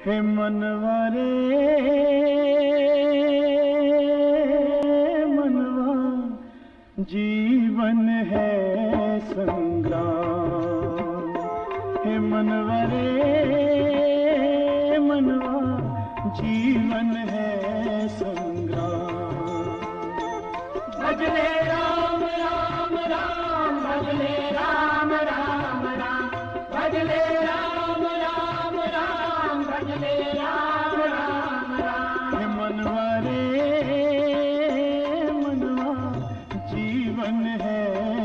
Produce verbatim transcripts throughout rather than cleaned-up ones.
हे मनवा रे मनवा, जीवन है संग्राम। हे मनवा रे मनवा, जीवन है संग्राम। भजले राम राम राम, भजले राम राम राम, भजले राम राम राम, भजले राम राम राम। हे मनवा रे मनवा, जीवन है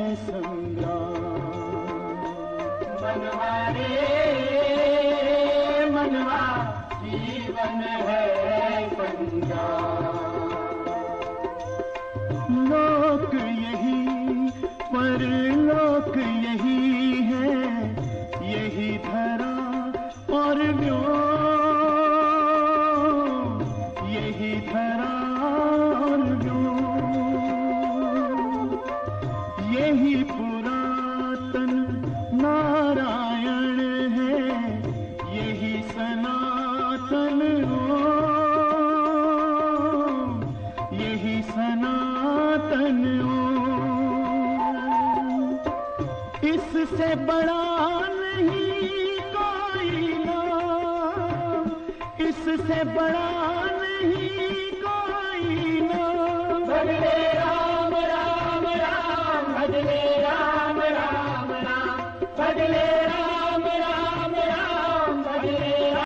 संग्राम। मनवा रे मनवा, जीवन है संग्राम। लोक यही परलोक यही है, यही धरा और व्योम, यही धरा और व्योम, यही पुरातन नारायण है, यही सनातन ओम, यही सनातन ओम। इससे बड़ा नहीं कोई नाम, इससे बड़ा नहीं